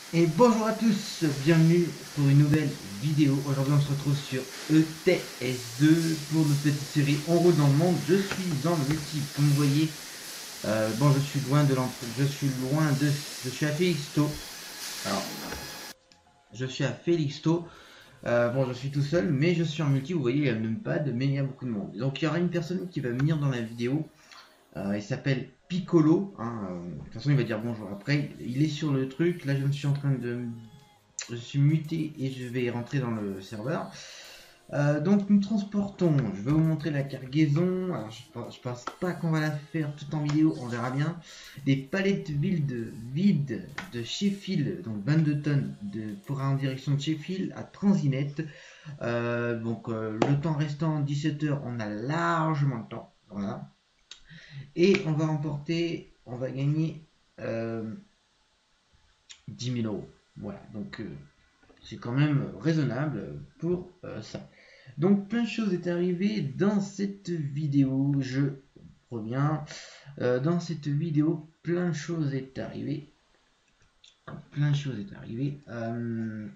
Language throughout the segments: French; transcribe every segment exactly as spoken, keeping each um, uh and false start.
Et bonjour à tous, bienvenue pour une nouvelle vidéo. Aujourd'hui on se retrouve sur E T S deux pour notre petite série On roule dans le monde. Je suis dans le multi, comme vous voyez. Euh, bon, je suis loin de l'entrée, je suis loin de, je suis à Felixto. Alors, je suis à Felixto. Euh, bon, je suis tout seul, mais je suis en multi. Vous voyez, il y a même pas de, mais il y a beaucoup de monde. Donc il y aura une personne qui va venir dans la vidéo. Euh, il s'appelle Piccolo. Hein, euh, de toute façon, il va dire bonjour après. Il est sur le truc. Là, je me suis en train de je suis muté et je vais rentrer dans le serveur. Euh, donc nous transportons, je vais vous montrer la cargaison. Alors je, je pense pas qu'on va la faire tout en vidéo, on verra bien. Des palettes vides, vides de Sheffield, donc vingt-deux tonnes de, pour en direction de Sheffield à Transinet. Euh, donc euh, le temps restant dix-sept heures, on a largement le temps. Voilà. Et on va remporter, on va gagner euh, dix mille euros. Voilà, donc euh, c'est quand même raisonnable pour euh, ça. Donc plein de choses est arrivé dans cette vidéo. Je reviens. Euh, dans cette vidéo, plein de choses est arrivé. Plein de choses est arrivé. Euh...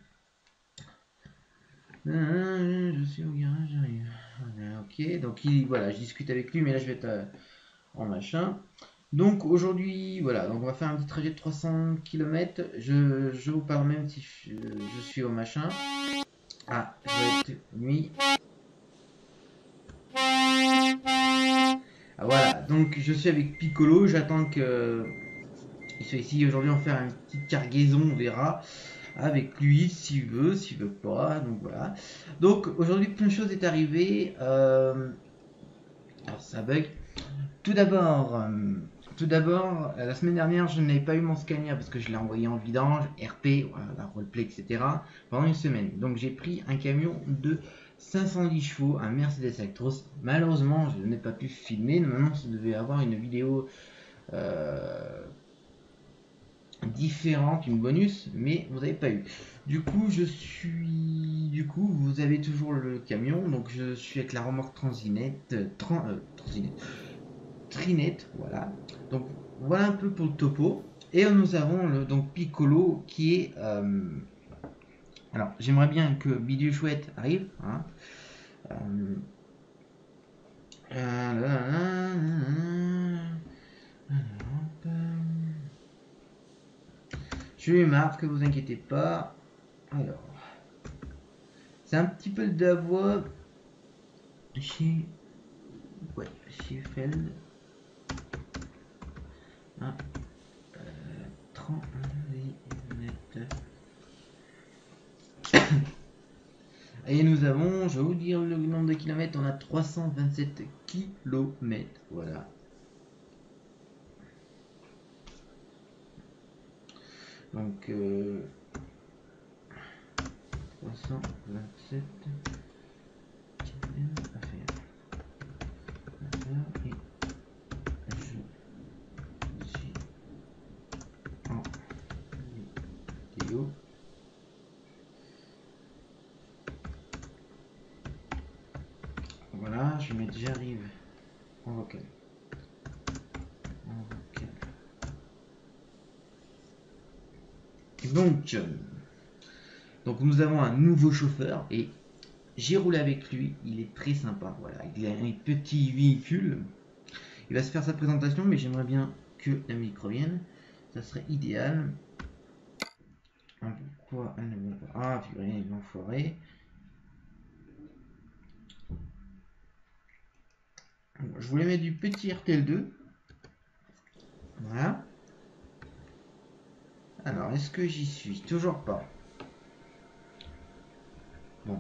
Je suis au garage, j'arrive. Ok, donc il, voilà, je discute avec lui, mais là je vais être euh, en machin. Donc aujourd'hui, voilà, donc on va faire un petit trajet de trois cents kilomètres. Je, je vous parle même si je, je suis au machin. Ah, je vais être nuit. Ah, voilà, donc je suis avec Piccolo, j'attends que il soit ici. Aujourd'hui, on va faire une petite cargaison, on verra avec lui s'il veut, s'il veut pas. Donc voilà. Donc aujourd'hui, plein de choses est arrivé. Euh, alors ça bug. Tout d'abord, euh, tout d'abord, la semaine dernière, je n'avais pas eu mon Scania parce que je l'ai envoyé en vidange, R P, voilà, roleplay, et cetera pendant une semaine. Donc j'ai pris un camion de cinq cent dix chevaux, un Mercedes Actros. Malheureusement, je n'ai pas pu filmer. Normalement, ça devait avoir une vidéo euh, différente, une bonus, mais vous n'avez pas eu. Du coup, je suis. Du coup, vous avez toujours le camion, donc je suis avec la remorque Transinet. Euh, tran... euh, Transinet. Trinet, voilà. Donc voilà un peu pour le topo. Et nous avons le donc Piccolo qui est. Euh, alors j'aimerais bien que Bidu Chouette arrive. Hein. Euh, Je lui marque, vous inquiétez pas. Alors, c'est un petit peu de la voix chez. Ouais, chez Feld. Ah, euh, trente Et nous avons, je vais vous dire le nombre de kilomètres, on a trois cent vingt-sept kilomètres. Voilà. Donc, euh, trois cent vingt-sept kilomètres à faire. Et je suis en vidéo. Voilà, je vais mettre j'arrive en vocal. En vocal. Donc, euh, donc nous avons un nouveau chauffeur et j'ai roulé avec lui. Il est très sympa. Voilà, il a un petit véhicule. Il va se faire sa présentation, mais j'aimerais bien que la micro vienne. Ça serait idéal. Pourquoi elle ne veut pas? Ah, figurine, l'enfoiré. Je voulais mettre du petit R T L deux. Voilà. Alors, est-ce que j'y suis? Toujours pas. Bon.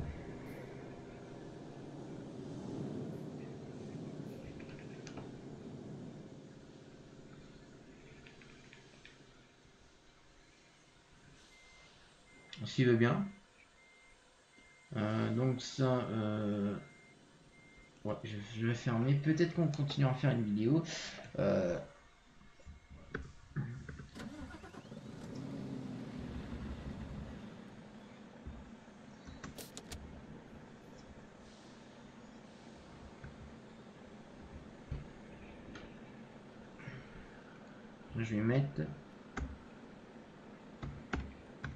S'il veut bien. Euh, donc ça... Euh... Ouais, je, je vais fermer. Peut-être qu'on continue à faire une vidéo. Euh... Je vais mettre...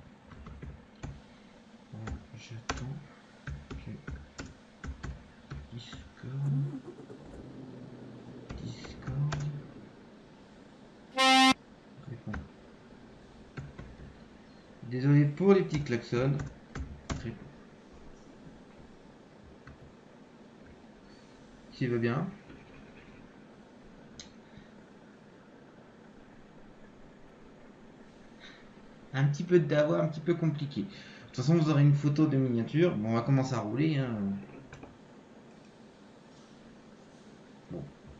Discord. Réponds. Désolé pour les petits klaxons. Réponds. S'il veut bien. Un petit peu de d'avoir, un petit peu compliqué. De toute façon, vous aurez une photo de miniature. Bon, on va commencer à rouler. Hein. Bon.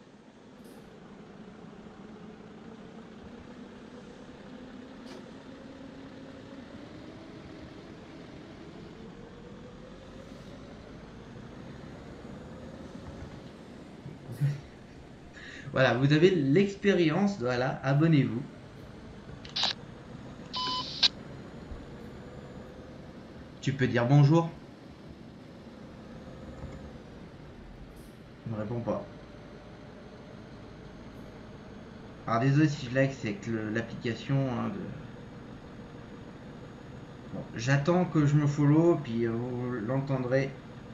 Voilà, vous avez l'expérience. Voilà, abonnez-vous. Tu peux dire bonjour. Il ne répond pas. Alors désolé si je lag, c'est que l'application hein, de... Bon, j'attends que je me follow, puis vous l'entendrez.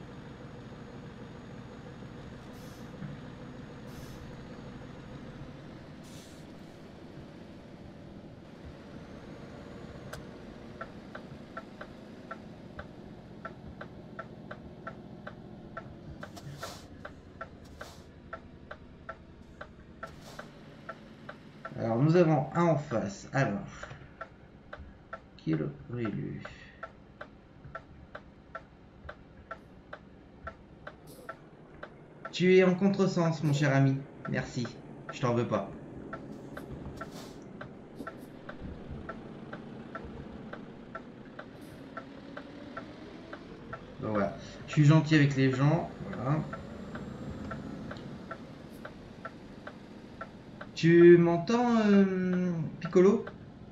Alors nous avons un en face. Alors, qui est le réélu? Tu es en contresens, mon cher ami. Merci. Je t'en veux pas. Donc voilà. Je suis gentil avec les gens. Voilà. Tu m'entends, euh, Piccolo?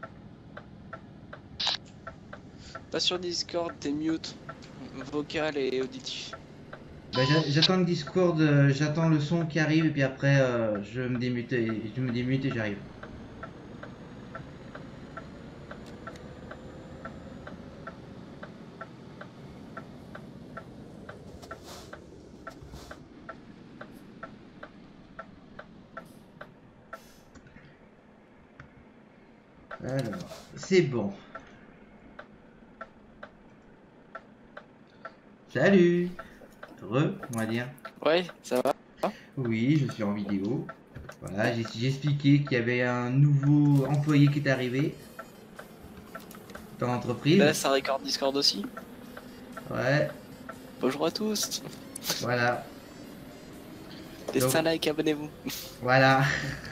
Pas sur Discord, t'es mute. Vocal et auditif. Bah, j'attends le Discord, euh, j'attends le son qui arrive et puis après euh, je me démute et je me démute et j'arrive. Alors, c'est bon. Salut. Re, on va dire. Ouais, ça va. Oui, je suis en vidéo. Voilà, j'ai expliqué qu'il y avait un nouveau employé qui est arrivé dans l'entreprise. Là, ça record Discord aussi. Ouais. Bonjour à tous. Voilà. Laissez un like, abonnez-vous. Voilà.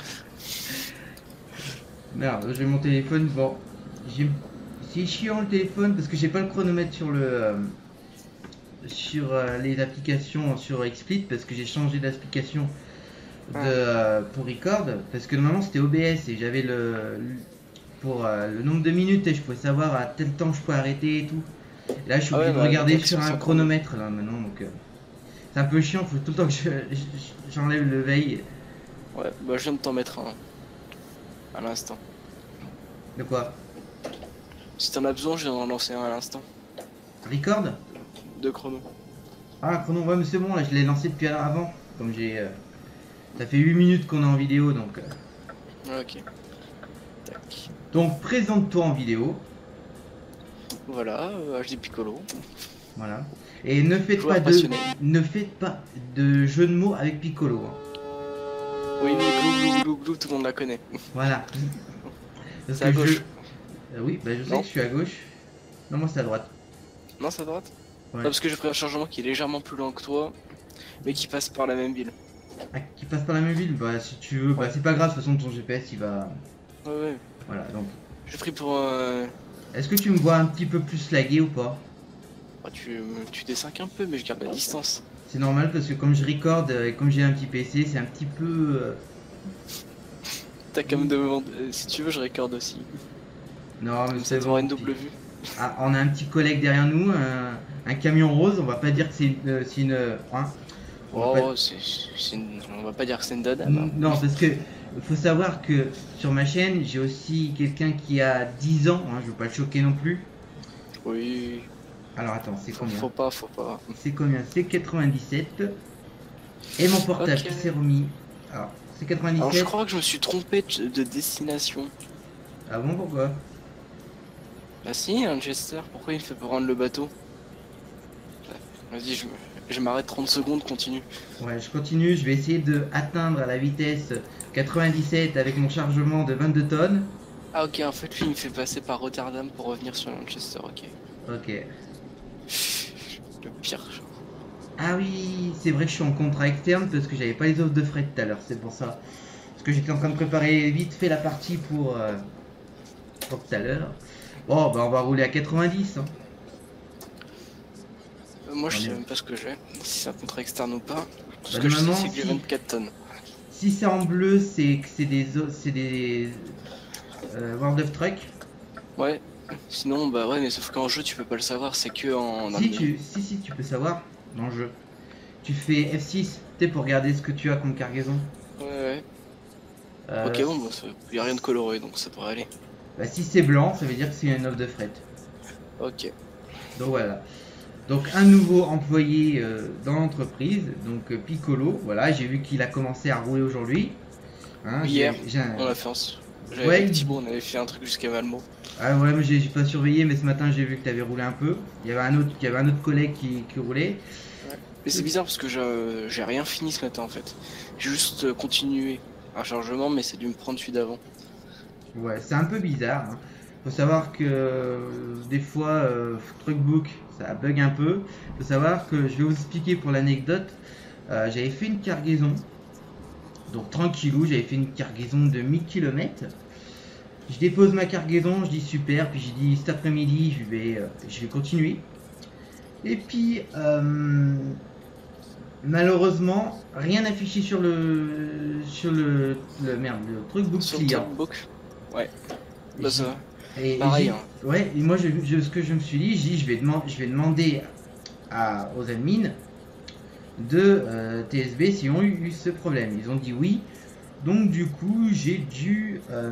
Merde, j'ai mon téléphone. Bon, c'est chiant le téléphone parce que j'ai pas le chronomètre sur le euh, sur euh, les applications sur XSplit parce que j'ai changé d'application de euh, pour record parce que normalement c'était O B S et j'avais le, le pour euh, le nombre de minutes et je pouvais savoir à tel temps je pouvais arrêter et tout. Et là je suis ah obligé ouais, de bah, regarder sur un chronomètre là maintenant donc euh, c'est un peu chiant, faut tout le temps que j'enlève je, je, le veille. Ouais, bah je viens de t'en mettre un à l'instant. De quoi? Si t'en as besoin, je viens d'en lancer un à l'instant. Record? De chrono. Ah chrono, ouais mais c'est bon là, je l'ai lancé depuis avant. Comme j'ai... Euh, ça fait huit minutes qu'on est en vidéo donc... Euh... Ok. Tac. Donc présente-toi en vidéo. Voilà, euh, H D Piccolo. Voilà. Et ne faites Joueur pas passionné. de... Ne faites pas de jeu de mots avec Piccolo. Hein. Oui mais glou glou glou glou, tout le monde la connaît. Voilà. C'est à gauche. Je... Euh, oui, bah je sais non. que je suis à gauche. Non, moi c'est à droite. Non, c'est à droite. Ouais. Non, parce que j'ai pris un chargement qui est légèrement plus lent que toi, mais qui passe par la même ville. Ah, qui passe par la même ville? Bah si tu veux, ouais. Bah c'est pas grave, de toute façon ton G P S il va... Ouais ouais. Voilà, donc... J'ai pris pour un... Euh... Est-ce que tu me vois un petit peu plus lagué ou pas? Oh, tu, tu descinques un peu, mais je garde la distance. C'est normal parce que comme je record et comme j'ai un petit P C, c'est un petit peu... Euh... T'as qu'à me demander... Si tu veux, je record aussi. Non, mais c'est bon. Une double vue. Ah, on a un petit collègue derrière nous, un, un camion rose, on va pas dire que c'est une... Euh, une hein, oh, pas... c'est une... on va pas dire que c'est une dada. Non, parce que faut savoir que sur ma chaîne, j'ai aussi quelqu'un qui a dix ans, hein, je veux pas le choquer non plus. Oui. Alors attends, c'est combien? Faut pas, faut pas. C'est combien? C'est quatre-vingt-dix-sept. Et mon portable Ok. qui s'est remis. Alors, c'est Alors je quatre-vingt-dix-sept. crois que je me suis trompé de, de destination. Ah bon, pourquoi? Bah si, un Jester, pourquoi il me fait pas prendre le bateau? Vas-y, je, me- je m'arrête trente secondes, continue. Ouais, je continue. Je vais essayer de atteindre la vitesse quatre-vingt-dix-sept avec mon chargement de vingt-deux tonnes. Ah ok, en fait lui il me fait passer par Rotterdam pour revenir sur Manchester, ok. Ok. Le pire. genre. Ah oui, c'est vrai que je suis en contrat externe parce que j'avais pas les offres de frais tout à l'heure, c'est pour ça. Parce que j'étais en train de préparer vite fait la partie pour, euh, pour tout à l'heure. Bon, bah on va rouler à quatre-vingt-dix. Hein. Euh, moi je On sais est- même pas ce que j'ai, si c'est un contrat externe ou pas. Tout ce Bah, que je sais normalement, c'est que j'ai si, vingt-quatre tonnes. si c'est en bleu, c'est que c'est des, o- c'est des euh, World of Truck. Ouais, sinon bah ouais mais sauf qu'en jeu tu peux pas le savoir, c'est que en dans le Si mien. tu, si, si, tu peux savoir dans le jeu. Tu fais F six, tu sais, pour regarder ce que tu as comme cargaison. Ouais ouais. Euh, Ok bon bah y a rien de coloré donc ça devrait aller. bah, si c'est blanc, ça veut dire que c'est une offre de fret. Ok. Donc voilà. Donc un nouveau employé euh, dans l'entreprise, donc euh, Piccolo, voilà, j'ai vu qu'il a commencé à rouler aujourd'hui. Hein, Hier, j'ai- j'ai un- on a fait un... J'avais Ouais, avec il- Thibaut, on avait fait un truc jusqu'à Malmo. ah ouais, mais j'ai j'ai pas surveillé, mais ce matin j'ai vu que tu avais roulé un peu. Il y avait un autre, il y avait un autre collègue qui, qui roulait. Ouais. Mais c'est bizarre parce que je- j'ai rien fini ce matin en fait. J'ai juste euh, continué un chargement mais c'est dû me prendre celui d'avant. Ouais, c'est un peu bizarre. Hein. Faut savoir que euh, des fois, euh, Truckbook, ça bug un peu. Faut savoir que je vais vous expliquer pour l'anecdote. Euh, j'avais fait une cargaison, donc tranquillou, j'avais fait une cargaison de mille kilomètres. Je dépose ma cargaison, je dis super, puis j'ai dit cet après-midi je vais, euh, je vais continuer. Et puis euh, malheureusement rien affiché sur le sur le, le merde le truc Sur le client. Truckbook. Ouais, Et bah j'ai- ça. et- et Pareil, j'ai- hein. ouais, et moi je, je- ce que je me suis dit, j'ai dit je vais demander, je vais demander à, aux admins de euh, T S B s'ils ont eu, eu ce problème. Ils ont dit oui. Donc du coup j'ai dû euh,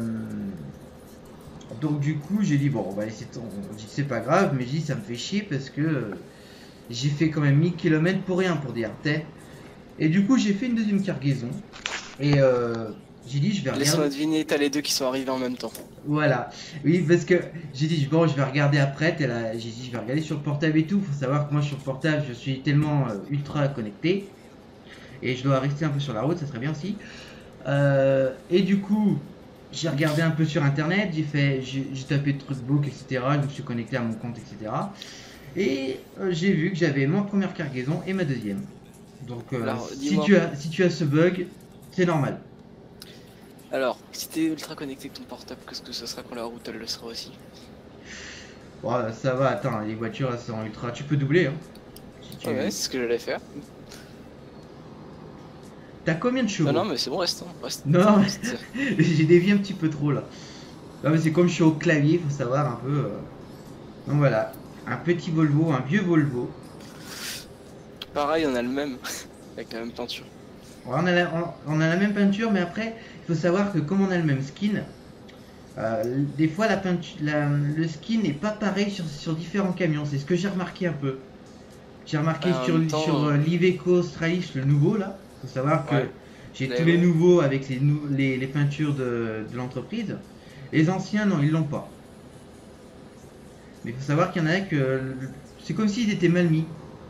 donc du coup j'ai dit bon on va laisser tomber. On dit c'est pas grave, mais j'ai dit ça me fait chier parce que euh, j'ai fait quand même mille kilomètres pour rien pour dire t'es. Et du coup j'ai fait une deuxième cargaison et euh, j'ai dit je vais Laisse-moi regarder. deviner, t'as les deux qui sont arrivés en même temps. Voilà, oui parce que j'ai dit bon je vais regarder après, t'es là, j'ai dit je vais regarder sur le portable et tout. Faut savoir que moi sur le portable je suis tellement euh, ultra connecté et je dois rester un peu sur la route, ça serait bien aussi. Euh, et du coup, j'ai regardé un peu sur internet, j'ai fait, j'ai j'ai tapé Truckbook, et cetera. Je me suis connecté à mon compte, et cetera. Et euh, j'ai vu que j'avais ma première cargaison et ma deuxième. Donc, euh, Alors, si dis-moi. tu as, si tu as ce bug, c'est normal. Alors, si t'es ultra connecté avec ton portable, qu'est-ce que ce sera quand la route elle le sera aussi? Bon, ça va, attends, les voitures elles sont ultra. Tu peux doubler, hein. Si tu... Ouais, c'est ce que j'allais faire. T'as combien de chevaux? Non, non, mais c'est bon, reste. hein, reste. Non, Reste. j'ai dévié un petit peu trop là. Non, mais c'est comme je suis au clavier, faut savoir un peu. euh. Donc voilà, un petit Volvo, un vieux Volvo. Pareil, on a le même. Avec la même peinture. Ouais, On a, la, on, on a la même peinture, mais après, il faut savoir que comme on a le même skin, euh, des fois la peinture, la- le skin n'est pas pareil sur, sur différents camions. C'est ce que j'ai remarqué un peu. J'ai remarqué Ah, en sur, même temps, sur euh, l'Iveco Stralis, le nouveau là. Il faut savoir que Ouais. j'ai Mais tous les ouais. nouveaux avec les, nou- les, les peintures de, de l'entreprise. Les anciens, non, ils l'ont pas. Mais il faut savoir qu'il y en a que le- c'est comme s'ils étaient mal mis.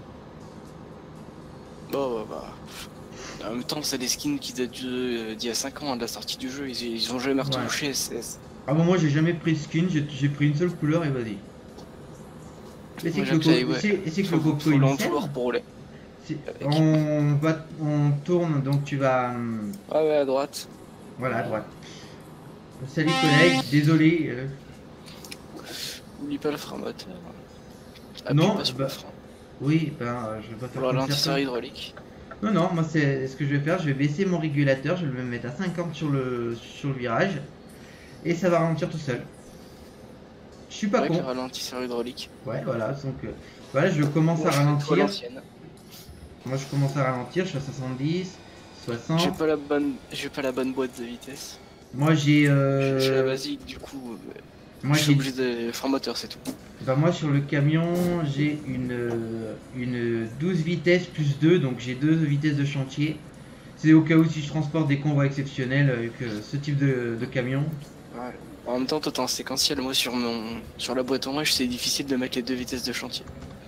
Bon, bah, bah. En même temps, c'est des skins qui datent de- d'il y a cinq ans, hein, de la sortie du jeu. Ils, ils ont jamais retouché. c'est- c'est- Ah bon, moi j'ai jamais pris de skin, j'ai j'ai pris une seule couleur et vas-y. Et c'est Moi, que le, co- j'appelle, ouais. et c'est- et c'est que Faut, le coco faut il l'en sert. vouloir pour rouler. C'est- avec. On va, on tourne, donc tu vas, hum, Ah ouais, à droite. voilà, à droite. Salut collègue, désolé. euh, N'oublie pas le frein moteur. Appuie Non, pas sur bah, le frein. oui, ben euh, je vais pas faire Pour comme l'amortisseur certains. hydraulique. Non, non, moi c'est ce que je vais faire, je vais baisser mon régulateur, je vais le mettre à cinquante sur le, sur le virage, et ça va ralentir tout seul. Je suis pas Avec le con. ralentisseur hydraulique. Ouais, voilà, donc euh, voilà, je commence Moi, à je fais tout à ralentir. l'ancienne. Moi je commence à ralentir, je suis à soixante-dix, J'ai soixante. pas la bonne, j'ai pas la bonne boîte de vitesse. Moi j'ai J'ai euh, j'ai la basique, du coup. euh, Moi, Je suis j'ai... obligé de frein moteur, c'est tout. Bah, moi, sur le camion, j'ai une, euh, une douze vitesses plus deux, donc j'ai deux vitesses de chantier. C'est au cas où si je transporte des convois exceptionnels avec euh, ce type de, de camion. Ouais. En même temps, toi t'es en séquentiel, moi sur mon sur la boîte en wesh, c'est difficile de mettre les deux vitesses de chantier.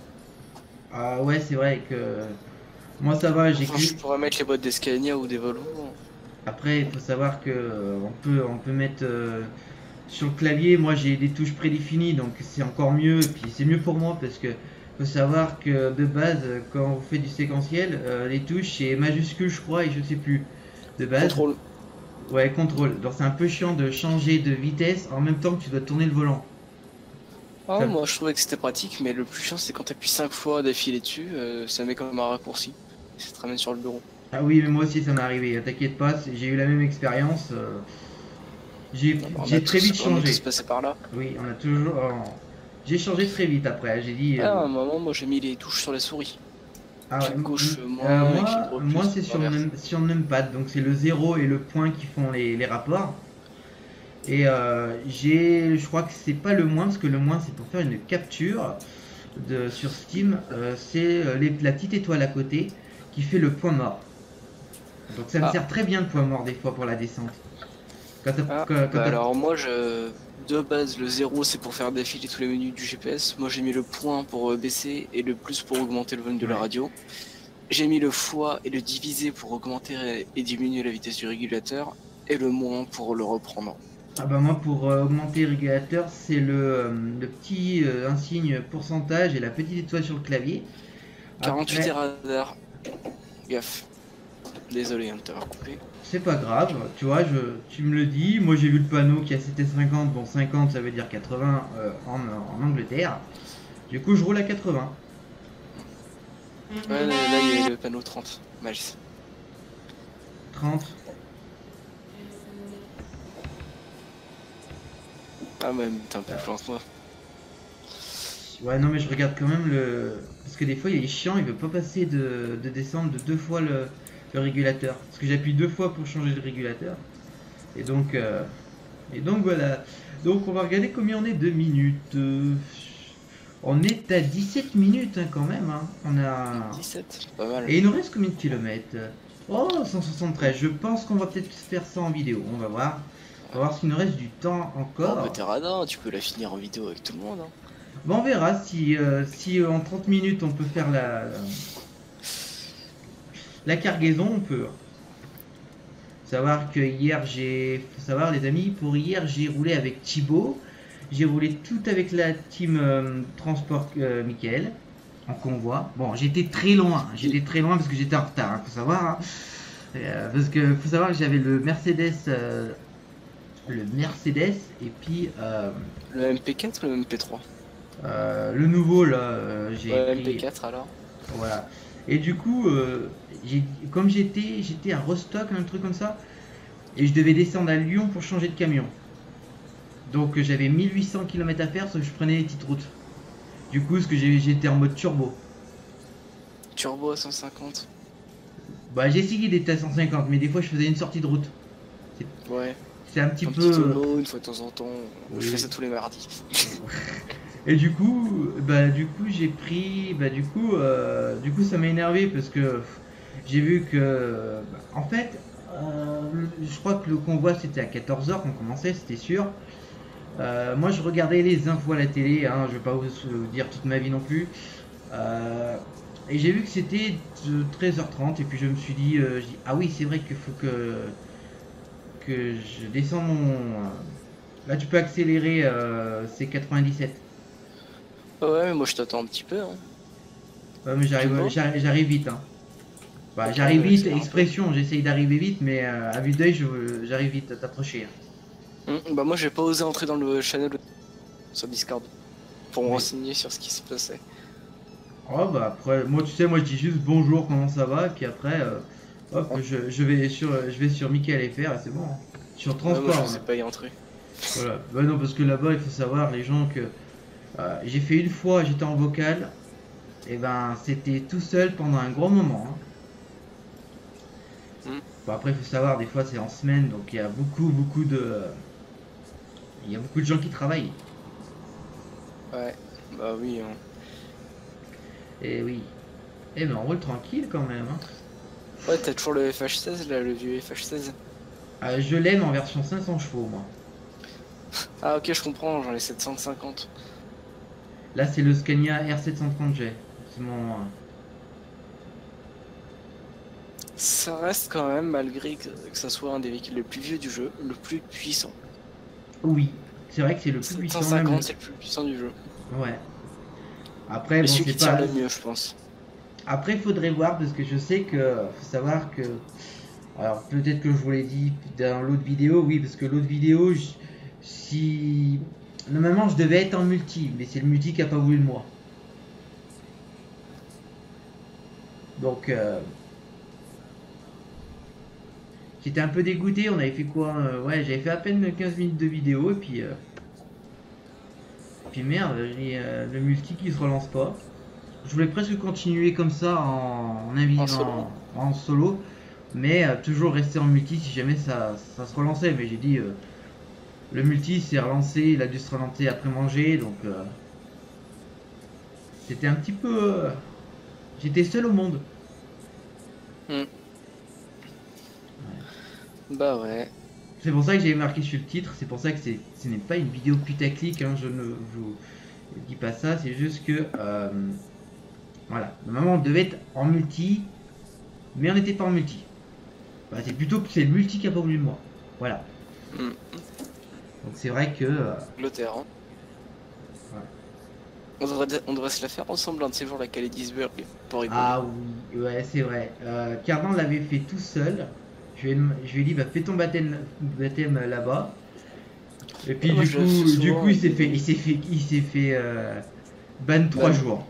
Ah ouais, c'est vrai que moi ça va, j'ai Enfin, je que... pourrais mettre les boîtes d'Escania ou des Volvo. Après, il faut savoir que euh, on peut, on peut mettre euh, sur le clavier. Moi, j'ai des touches prédéfinies, donc c'est encore mieux. Et puis c'est mieux pour moi parce que faut savoir que de base, quand on fait du séquentiel, euh, les touches c'est majuscule, je crois, et je sais plus de base. Contrôle. Ouais, contrôle. Donc c'est un peu chiant de changer de vitesse en même temps que tu dois tourner le volant. Ah, Ça- moi je trouvais que c'était pratique, mais le plus chiant c'est quand t'appuies cinq fois d'affilée dessus, euh, ça met comme un raccourci. Ça te ramène sur le bureau. Ah oui, mais moi aussi ça m'est arrivé. T'inquiète pas, c'est- j'ai eu la même expérience. euh, J'ai Bon, bah, on a j'ai très tous, vite on est tous changé. passé par là. Oui, on a toujours. euh, J'ai changé très vite après. J'ai dit. Ah, à euh, un moment, moi j'ai mis les touches sur la souris. Ah ouais, Clic m- gauche m- euh, euh, moins et clic moi, droit moi plus. c'est sur, L'inverse. num- sur numpad, donc c'est le zéro et le point qui font les, les rapports. Et euh, j'ai, je crois que c'est pas le moins, parce que le moins c'est pour faire une capture de, sur Steam. euh, c'est euh, les- la petite étoile à côté qui fait le point mort. Donc ça me Ah, sert très bien le point mort des fois pour la descente. Quand t'as- ah, quand- quand bah t'as- alors moi je. De base, le zéro c'est pour faire défiler tous les menus du G P S. Moi j'ai mis le point pour euh, baisser et le plus pour augmenter le volume de la Ouais. radio. J'ai mis le fois et le divisé pour augmenter et diminuer la vitesse du régulateur. Et le moins pour le reprendre. Ah bah moi pour euh, augmenter le régulateur c'est le, euh, le petit euh, insigne pourcentage et la petite étoile sur le clavier. quarante-huit et Après radar. Gaffe. Désolé hein, de t'avoir coupé. c'est pas grave, tu vois, je, tu me le dis, moi j'ai vu le panneau qui a c'était cinquante, bon cinquante ça veut dire quatre-vingts euh, en, en Angleterre. Du coup je roule à quatre-vingts. Ouais, là, là, il y a le panneau trente. Malice. trente. Ah, mais t'es un peu plus lent que moi. Ouais non mais je regarde quand même le... Parce que des fois il est chiant, il veut pas passer de, de descendre de deux fois le, le régulateur. Parce que j'appuie deux fois pour changer de régulateur. Et donc, euh, et donc voilà. Donc on va regarder combien on est de minutes. Euh, on est à dix-sept minutes hein, quand même. Hein. On a... dix-sept, pas mal. Et il nous reste combien de kilomètres? Oh, cent soixante-treize. Je pense qu'on va peut-être faire ça en vidéo. On va voir. On va voir s'il nous reste du temps Oh, encore. bah t'es radin, tu peux la finir en vidéo avec tout le monde. Hein. Bon, on verra si, euh, si euh, en trente minutes on peut faire la, la cargaison. On peut. Savoir que hier j'ai. Faut savoir les amis, pour hier j'ai roulé avec Thibaut. J'ai roulé tout avec la team euh, Transport euh, Michael en convoi. Bon, j'étais très loin. J'étais très loin parce que j'étais en retard. Hein, faut savoir. Hein. Euh, parce que faut savoir que j'avais le Mercedes. Euh, le Mercedes et puis euh, Le M P quatre ou le M P trois? euh, le nouveau là. Euh, j'ai Ouais, pris... M P quatre alors. Voilà. Et du coup, euh, j'ai- comme j'étais j'étais à Rostock, un truc comme ça, et je devais descendre à Lyon pour changer de camion. Donc j'avais mille huit cents kilomètres à faire, sauf que je prenais les petites routes. Du coup, ce que j'ai- j'étais en mode turbo. Turbo à cent cinquante. Bah j'ai essayé d'être à cent cinquante, mais des fois je faisais une sortie de route. Ouais. C'est un petit Un peu... petit tonneau une fois de temps en temps. Oui. Je fais ça tous les mardis. Et du coup, bah du coup j'ai pris, bah du coup, euh, du coup ça m'a énervé parce que pff, j'ai vu que, bah, en fait, euh, je crois que le convoi c'était à quatorze heures qu'on commençait, c'était sûr. Euh, moi je regardais les infos à la télé, hein, je vais pas vous, vous dire toute ma vie non plus. Euh, et j'ai vu que c'était de treize heures trente et puis je me suis dit, euh, je dis, ah oui c'est vrai qu'il faut que que je descends mon... Là tu peux accélérer, euh, c'est quatre-vingt-dix-sept. Ouais, mais moi je t'attends un petit peu. Hein. Ouais, mais Tu j'arrive, vois j'arrive, j'arrive vite. Hein. Bah, Ok, j'arrive ouais, vite, c'est un peu. expression, j'essaye d'arriver vite, mais euh, à vue d'œil, je- j'arrive vite à t'approcher. Hein. Hum, bah moi j'ai pas osé entrer dans le channel sur Discord pour me Mais- renseigner sur ce qui se passait. Oh bah après, moi tu sais, moi je dis juste bonjour, comment ça va, et puis après, euh, hop, je, je vais sur, je vais sur Michael F R et c'est bon. Hein. Sur Ouais, moi transport. je hein. sais pas y entrer. Voilà. Bah non, parce que là-bas, il faut savoir, les gens que euh, j'ai fait une fois, j'étais en vocal, et ben c'était tout seul pendant un gros moment. Hein. Hmm. Bon, après, il faut savoir, des fois c'est en semaine, donc il y a beaucoup, beaucoup de, il y a beaucoup de gens qui travaillent. Ouais, bah oui. Hein. Et oui. Eh ben on roule tranquille quand même. Hein. Ouais, t'as toujours le F H seize là, le vieux F H seize. Euh, je l'aime en version cinq cents chevaux, moi. Ah ok, je comprends, j'en ai sept cent cinquante. Là, c'est le Scania R sept cent trente G. C'est mon. euh, Ça reste quand même, malgré que, que ça soit un des véhicules les plus vieux du jeu, le plus puissant. Oui, c'est vrai que c'est le plus puissant même. sept cent cinquante, c'est le plus puissant du jeu. Ouais. Après, Et bon, celui c'est qui tire pas. le mieux, je pense. Après, il faudrait voir parce que je sais que. Faut savoir que. Alors, peut-être que je vous l'ai dit dans l'autre vidéo, oui, parce que l'autre vidéo, je- si. Normalement, je devais être en multi, mais c'est le multi qui a pas voulu de moi. Donc, euh, j'étais un peu dégoûté. On avait fait quoi euh, Ouais, j'avais fait à peine quinze minutes de vidéo, et puis. euh, puis merde, j'ai euh, le multi qui se relance pas. Je voulais presque continuer comme ça en, en, invi- En solo. en- en solo, mais euh, toujours rester en multi si jamais ça, ça se relançait. Mais j'ai dit, euh, le multi s'est relancé, il a dû se relancer après manger, donc euh, c'était un petit peu. euh, J'étais seul au monde. Hmm. Ouais. Bah ouais. C'est pour ça que j'ai marqué sur le titre, c'est pour ça que c'est- ce n'est pas une vidéo putaclic, hein, je ne vous dis pas ça, c'est juste que. euh, voilà, normalement on devait être en multi, mais on n'était pas en multi. Bah, c'est plutôt que c'est le multi qui a pas voulu de moi. Voilà. Hmm. Donc c'est vrai que. euh, Le terrain. ouais. On devrait, on devrait se la faire ensemble un de ces jours, la Calédisburg, pour rigoler. Ah oui, ouais, c'est vrai. Euh, Cardan l'avait fait tout seul. Je lui ai, dem- je lui ai dit, bah, fais ton baptême, baptême là-bas. Et puis Ouais, moi du je le fais coup, du souvent coup, il avec s'est des fait, il amis. s'est fait, il s'est fait euh, ban trois Ban. jours.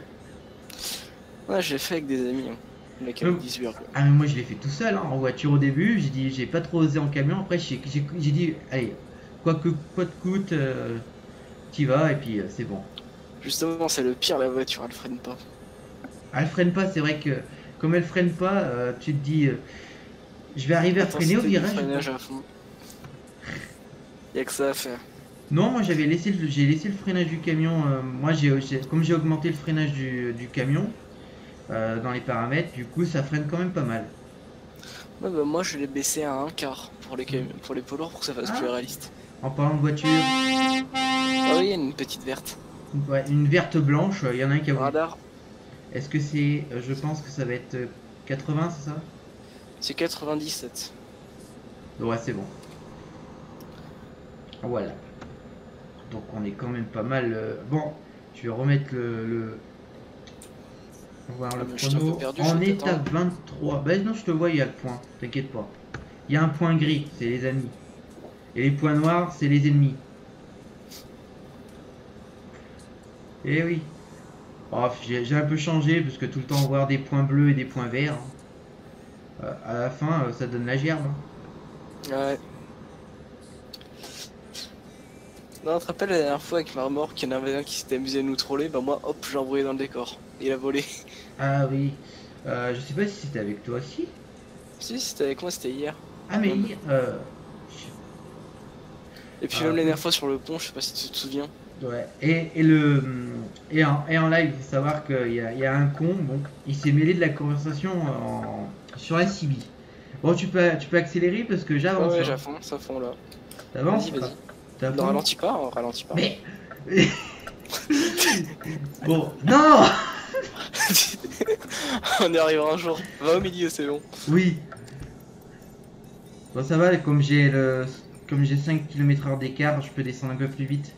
Ouais, je l'ai fait avec des amis, hein. La Hum. Calédisburg. Ah mais moi je l'ai fait tout seul, hein, en voiture au début. J'ai dit, j'ai pas trop osé en camion. Après j'ai, j'ai, j'ai dit, allez, quoi que quoi de coûte, euh, t'y vas et puis euh, c'est bon. Justement, c'est le pire, la voiture, elle freine pas. Ah, elle freine pas, c'est vrai que comme elle freine pas, euh, tu te dis, euh, je vais arriver à freiner au Intensité du virage ou pas? freinage à fond. Y'a que ça à faire. Non, moi j'avais laissé le, j'ai laissé le freinage du camion. euh, moi, j'ai, j'ai- comme j'ai augmenté le freinage du, du camion euh, dans les paramètres, du coup, ça freine quand même pas mal. Ouais, bah moi je l'ai baissé à un quart pour les, cam- Mm. pour les poids lourds pour que ça fasse plus Ah, réaliste. en parlant de voiture, Ah oui, il y a une petite verte. ouais, une verte blanche, il y en a un qui a voulu. Radar, Est-ce que c'est, euh, je pense que ça va être euh, quatre-vingts, c'est ça? c'est quatre-vingt-dix-sept. Ouais, c'est bon. Voilà. Donc on est quand même pas mal. euh, Bon, je vais remettre le, le- voir Ah, le mais je suis un peu chrono. perdu, je On vais est à t'attendre. vingt-trois. Ben non, je te vois, il y a le point. T'inquiète pas. Il y a un point gris, c'est les amis. Et les points noirs, c'est les ennemis. Eh oui. Oh, j'ai j'ai un peu changé parce que tout le temps voir des points bleus et des points verts, hein. Euh, à la fin, euh, ça donne la gerbe, hein. Ouais. Non, tu te rappelles la dernière fois avec ma remorque, il y en avait un qui s'était amusé à nous troller, bah moi hop, j'ai envoyé dans le décor. Il a volé. Ah oui. Euh, je sais pas si c'était avec toi aussi. Si, c'était avec moi, c'était hier. Ah mais Même. hier, euh, Et puis euh, même la dernière fois sur le pont, je sais pas si tu te souviens. ouais. Et, et le et en, et en live, il faut savoir qu'il y a, il y a un con, donc il s'est mêlé de la conversation en, sur la C B. Bon, tu peux tu peux accélérer parce que Ouais, j'avance. ouais, Hein. j'avance à fond là. T'avances? Vas-y, vas-y. T'as Ne fond ralentis pas, on ralentit pas. Mais bon, non. On y arrivera un jour. Va au milieu, c'est bon. Oui. Bon, ça va, comme j'ai le comme j'ai cinq kilomètres heure d'écart, je peux descendre un peu plus vite.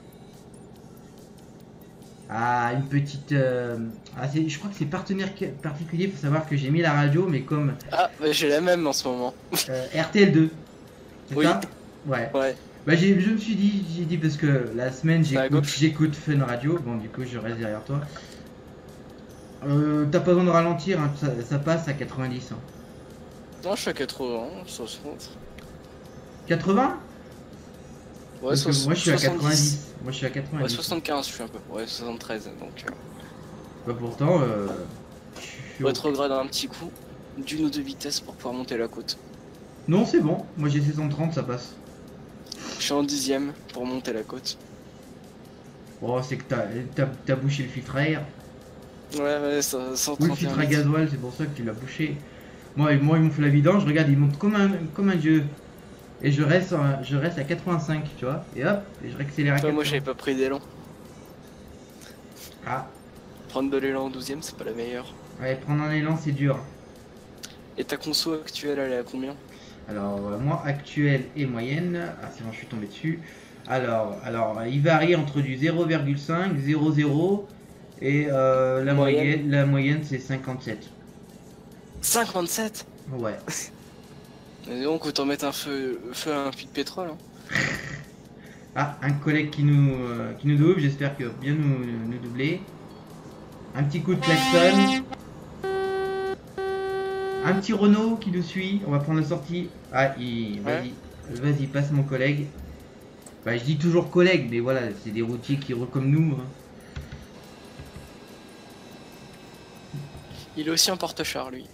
Ah, une petite. euh, Ah, c'est- je crois que c'est partenaire qui- particulier. Faut savoir que j'ai mis la radio, mais comme Ah, bah, j'ai la même en ce moment. euh, R T L deux. C'est Oui. ça? Ouais. Ouais. Bah, j'ai- je me suis dit, j'ai dit parce que la semaine C'est à j'écoute, gauche. j'écoute Fun Radio. Bon, du coup, je reste derrière toi. Euh, T'as pas besoin de ralentir, hein, ça, ça passe à quatre-vingt-dix. Hein. Non, je suis à quatre-vingts, soixante. quatre-vingts? Ouais, Parce que soix- moi je suis à soixante-dix. quatre-vingt-dix. Moi je suis à Ouais, quatre-vingt-dix. soixante-quinze, je suis un peu. Ouais, soixante-treize, donc... Euh... Bah pourtant, euh, je suis Faut au- rétrograder un petit coup, d'une ou deux vitesses pour pouvoir monter la côte. Non, c'est bon. Moi j'ai six cent trente, ça passe. Je suis en dixième pour monter la côte. Oh, c'est que t'as t'as- t'as bouché le filtre à air. Ouais, ouais, ça, Ou le cent trente et un filtre à litres. gasoil, c'est pour ça que tu l'as bouché. Moi, moi ils m'ont fait la vidange, regarde, ils montent comme un, comme un dieu. Et je reste, en- je reste à quatre-vingt-cinq, tu vois. Et hop, et je réaccélère à Toi, moi, quatre-vingts. j'avais pas pris d'élan. Ah, Prendre de l'élan en douzième, c'est pas la meilleure. ouais, prendre un élan, c'est dur. Et ta conso actuelle, elle est à combien? Alors, euh, moi, actuelle et moyenne. Ah, c'est bon, je suis tombé dessus. Alors, alors il varie entre du zéro virgule cinq, zéro virgule zéro et euh, la Moyenne moyenne, la moyenne c'est cinquante-sept. cinquante-sept. Ouais. Et donc, autant mettre un feu, feu à un puits de pétrole. Hein. Ah, un collègue qui nous, euh, qui nous double, j'espère qu'il va bien nous, nous doubler. Un petit coup de klaxon. Un petit Renault qui nous suit, on va prendre la sortie. Ah, il... vas-y, vas-y, passe mon collègue. Bah, je dis toujours collègue, mais voilà, c'est des routiers qui roulent comme nous. Hein. Il est aussi un porte-char, lui.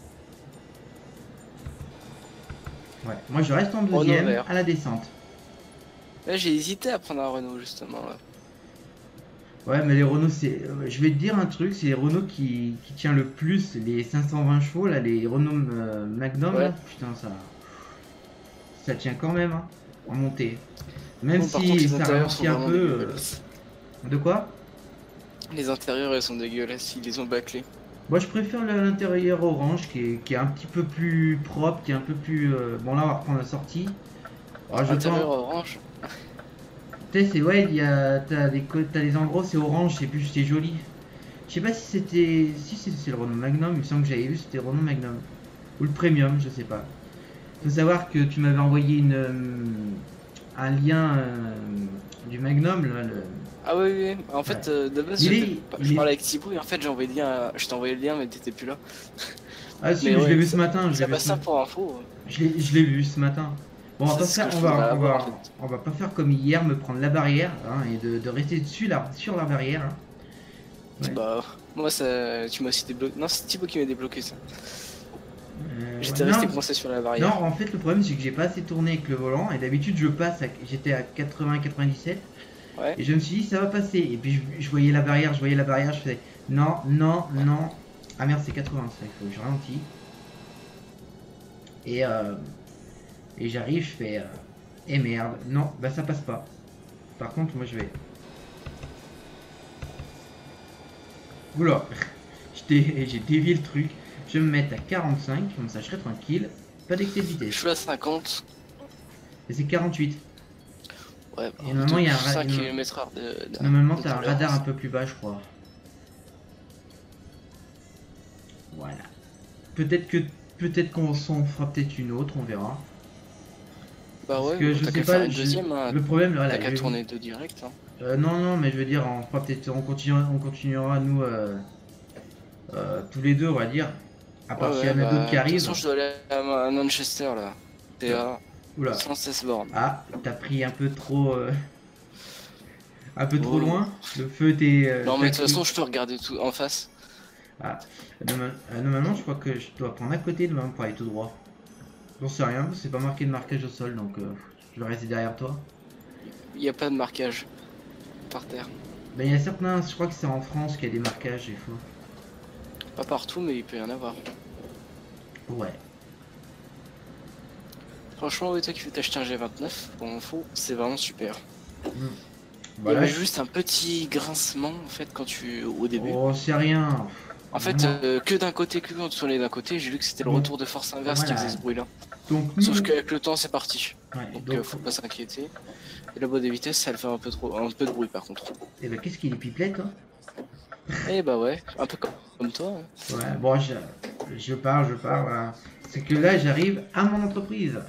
Ouais, moi je reste en Renault deuxième vert. à la descente. Là, j'ai hésité à prendre un Renault, justement. Là. Ouais, mais les Renault, c'est. euh, Je vais te dire un truc, c'est les Renault qui, qui tient le plus, les cinq cent vingt chevaux, là, les Renault euh, Magnum, Ouais. là, putain, ça. Ça tient quand même, hein, en montée. Même Bon, par si contre, les ça intérieurs sont ralentit un vraiment peu. euh, dégueulasses. De quoi? Les intérieurs, elles sont dégueulasses, ils les ont bâclés. Moi, je préfère le- l'intérieur orange, qui est, qui est un petit peu plus propre, qui est un peu plus. euh, Bon, là, on va reprendre la sortie. Alors, je Intérieur pense. orange. Tu sais, c'est ouais, il y a. T'as des, co- t'as des endroits, c'est orange, c'est plus, c'est joli. Je sais pas si c'était. Si c'est c'est le Renault Magnum, il me semble que j'avais vu, c'était Renault Magnum. Ou le Premium, je sais pas. Faut savoir que tu m'avais envoyé une, euh, un lien euh, du Magnum, là, le... Ah oui, oui, oui. En fait, Ouais. euh, de base, Il j'étais est- pas- il je est- parlais avec Thibaut et en fait, j'ai envoyé le lien, à- je t'ai envoyé le lien, mais t'étais plus là. Ah si, Mais je ouais, l'ai vu ça- ce matin, je l'ai Ça vu passe ce ça matin. pour info. Je l'ai je l'ai vu ce matin. Bon, on va, Ça, pas c'est ce faire, que on, je va, voudrais on, avoir, va, en fait. on va pas faire comme hier, me prendre la barrière hein, et de, de rester dessus là, sur la barrière. hein. Ouais. Bah, moi, ça, tu m'as aussi débloqué. Non, c'est Thibaut qui m'a débloqué ça. Euh, J'étais ouais, resté non, coincé sur la non, barrière. en fait, le problème c'est que j'ai pas assez tourné avec le volant et d'habitude je passe, à- j'étais à quatre-vingts quatre-vingt-dix-sept Ouais. et je me suis dit ça va passer. Et puis je, je voyais la barrière, je voyais la barrière, je faisais non, non, non. Ah merde, c'est quatre-vingts, ça, il faut que je ralentis. Et, euh, et j'arrive, je fais. Euh, et merde, non, bah ça passe pas. Par contre, moi je vais. Oula, j'ai dévié le truc. Je vais me mettre à quarante-cinq, comme ça je serai tranquille. Pas d'excès de Je vitesse. suis à cinquante. Et c'est quarante-huit. Ouais, bah, Et normalement, il y a un ra- cinq une- kilomètres heure de, de- Normalement, de t'as un tolérance. radar un peu plus bas, je crois. Voilà. Peut-être que peut-être qu'on s'en fera peut-être une autre, on verra. Bah Parce ouais, que je t'as sais qu'à pas, faire une je- deuxième, hein. le problème, voilà, T'as qu'à je- tourner deux directs. Hein. Euh, non, non, mais je veux dire, on fera peut-être, on continuera, on continuera nous euh, euh, tous les deux, on va dire. À part Ouais, s'il y ouais, en a bah, d'autres qui de toute arrivent. façon, je dois aller à à Manchester là. T A Oula. cent seize bornes. Ah, t'as pris un peu trop, euh, un peu trop Oh. loin. Le feu t'es. euh, Non, mais de t'as toute cru- façon, je peux regarder tout en face. Ah, normal- euh, normalement, je crois que je dois prendre à côté de moi pour aller tout droit. J'en sais rien, c'est pas marqué de marquage au sol, donc euh, je vais rester derrière toi. Il n'y a pas de marquage par terre. Ben, il y a certains, je crois que c'est en France qu'il y a des marquages, il faut. Pas partout, mais il peut y en avoir. Ouais. Franchement, ouais, toi qui veux t'acheter un G vingt-neuf, pour info, c'est vraiment super. Mm. Il y Voilà. avait juste un petit grincement en fait quand tu au début. Oh, c'est rien. En fait, Vraiment. euh, que d'un côté, que quand tu tournais d'un côté, j'ai vu que c'était le Bon. retour de force inverse Voilà. qui faisait ce bruit-là. Donc, nous- Sauf qu'avec le temps, c'est parti. Ouais, Donc, donc, euh, faut pas s'inquiéter. Et la boîte de vitesse, elle fait un peu trop, un peu de bruit par contre. eh ben, qu'est-ce qu'il est pipelette, toi? Eh bah ouais, un peu comme, comme toi. hein. Ouais, bon, je, je parle, je parle. hein. C'est que là, j'arrive à mon entreprise.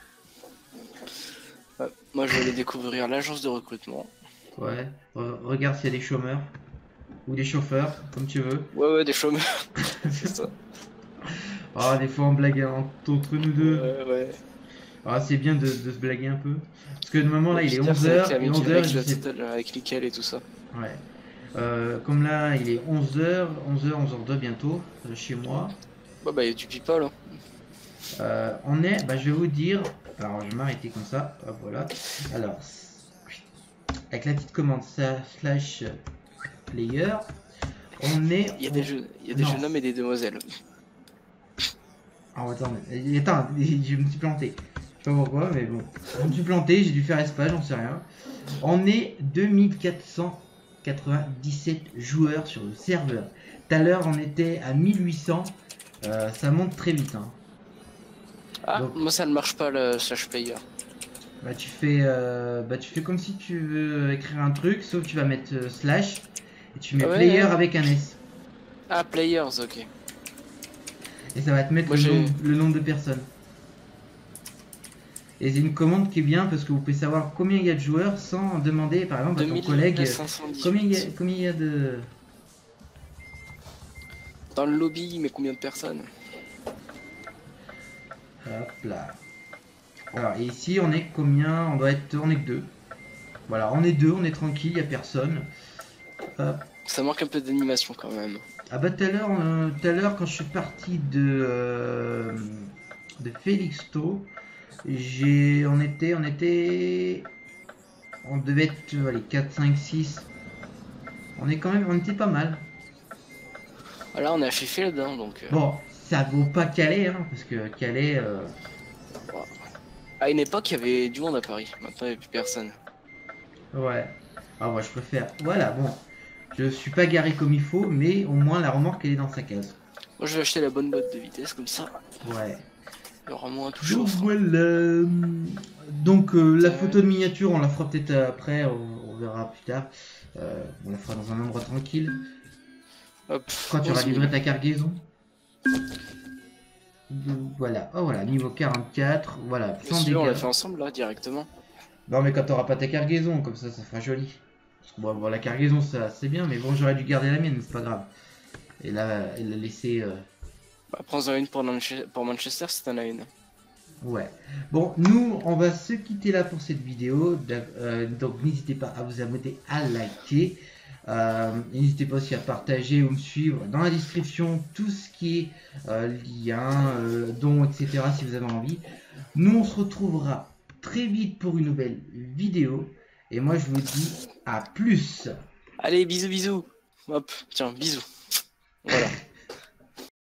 Ouais. Moi, je vais aller découvrir l'agence de recrutement. Ouais, re- regarde s'il y a des chômeurs. Ou des chauffeurs, comme tu veux. Ouais, ouais, des chômeurs. C'est ça. Ah, des fois on blague en- entre nous deux. Ouais, ouais. Ah, c'est bien de, de se blaguer un peu. Parce que normalement là il est Putain, onze c'est heures. avec la Et Mickey- onze heures, avec je la sais. Total, avec Nickel et tout ça. Ouais. Euh, comme là il est onze heures, onze heures, onze heures deux bientôt, euh, chez moi. Bah, bah, y a du people. Hein. Euh, on est, bah je vais vous dire. Alors je vais m'arrêter comme ça. Hop, voilà. Alors. avec la petite commande slash player, on est... Il y a des, jeux, il y a des jeunes hommes et des demoiselles. Oh, attends, mais... attends, je me suis planté. Je sais pas pourquoi, mais bon. Je me suis planté, j'ai dû faire espace, j'en sais rien. On est deux mille quatre cent quatre-vingt-dix-sept joueurs sur le serveur. Tout à l'heure, on était à mille huit cents. Euh, ça monte très vite. Hein. Ah, donc, moi ça ne marche pas le slash player. Bah tu fais, euh, bah tu fais comme si tu veux écrire un truc, sauf que tu vas mettre euh, slash et tu mets ouais, player ouais. avec un S. Ah, players, ok. Et ça va te mettre moi, le, nombre, le nombre de personnes. Et c'est une commande qui est bien parce que vous pouvez savoir combien il y a de joueurs sans demander par exemple à ton collègue combien il y a, combien il y a de... Dans le lobby, mais combien de personnes? Hop là. Alors et ici on est combien? On doit être, on est que deux. Voilà, on est deux, on est tranquille, il n'y a personne. Hop. Ça manque un peu d'animation quand même. Ah bah tout à l'heure, euh, tout à l'heure quand je suis parti de euh, de Felixstowe, j'ai, on était, on était, on devait être, allez, quatre, cinq, six. On est quand même, on était pas mal. Là on est à Sheffield, hein, donc... Euh... Bon, ça vaut pas Calais, hein, parce que Calais... Euh... À une époque, il y avait du monde à Paris. Maintenant, il n'y a plus personne. Ouais. Ah, moi, je préfère... Voilà, bon. Je suis pas garé comme il faut, mais au moins, la remorque, elle est dans sa case. Moi, je vais acheter la bonne boîte de vitesse, comme ça. Ouais. Il y aura moins tout Donc, chauffe. voilà. Donc, euh, la photo de miniature, on la fera peut-être après, on, on verra plus tard. Euh, on la fera dans un endroit tranquille. Hop, quand tu auras livré ta cargaison. Voilà, oh voilà, niveau quarante-quatre, voilà, sans dégâts. On l'a fait ensemble là, directement. Non mais quand tu n'auras pas ta cargaison, comme ça, ça fera joli. Bon, bon la cargaison, ça c'est bien, mais bon, j'aurais dû garder la mienne, mais c'est pas grave. Et là, elle l'a laissé... Euh... Bah, prends-en une pour, pour Manchester si t'en as une. Ouais. Bon, nous, on va se quitter là pour cette vidéo. Euh, donc, n'hésitez pas à vous abonner, à liker. Euh, N'hésitez pas aussi à partager ou me suivre dans la description tout ce qui est euh, lien, euh, dons, et cetera si vous avez envie. Nous on se retrouvera très vite pour une nouvelle vidéo et moi je vous dis à plus. Allez, bisous bisous. Hop, tiens, bisous. Voilà.